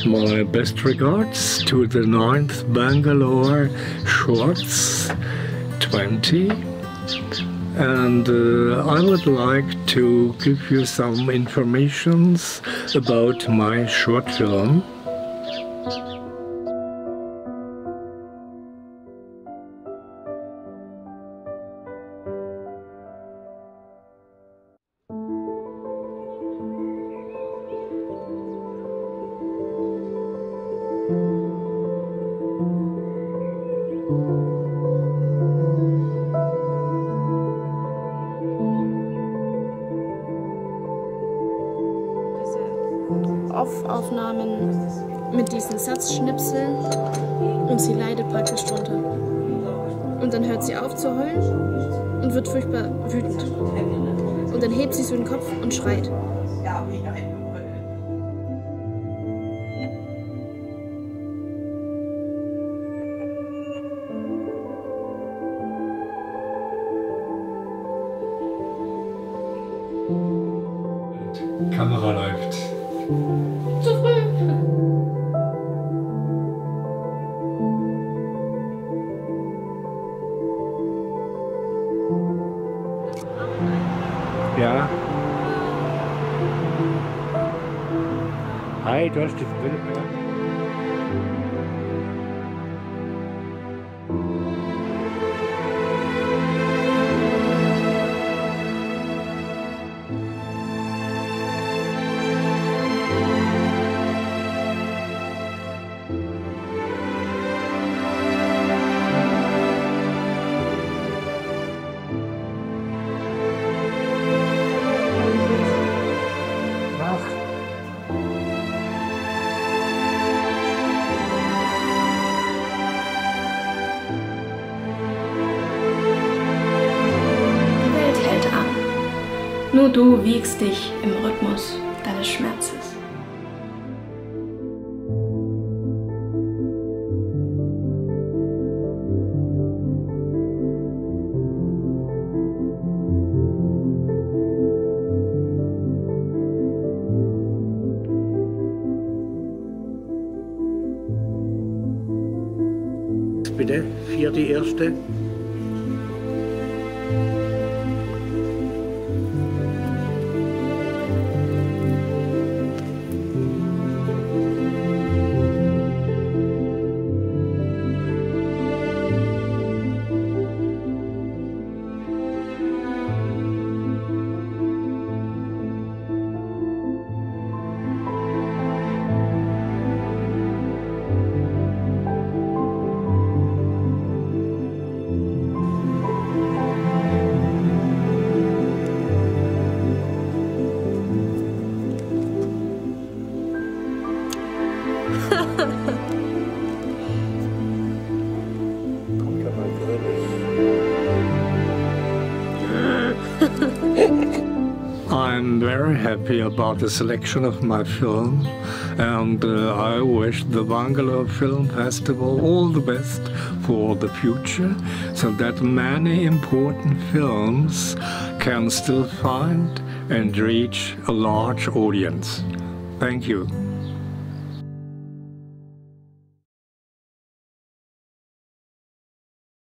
My best regards to the 9th Bangalore Shorts 20. And I would like to give you some information about my short film. Aufnahmen mit diesen Satzschnipseln und sie leidet praktisch drunter. Und dann hört sie auf zu heulen und wird furchtbar wütend. Und dann hebt sie so den Kopf und schreit. Kamera läuft. Zu früh. Ja. Hi, du hast die Brille. Nur du wiegst dich im Rhythmus deines Schmerzes. Bitte, vierte, erste. I'm very happy about the selection of my film, and I wish the Bangalore Film Festival all the best for the future, so that many important films can still find and reach a large audience. Thank you.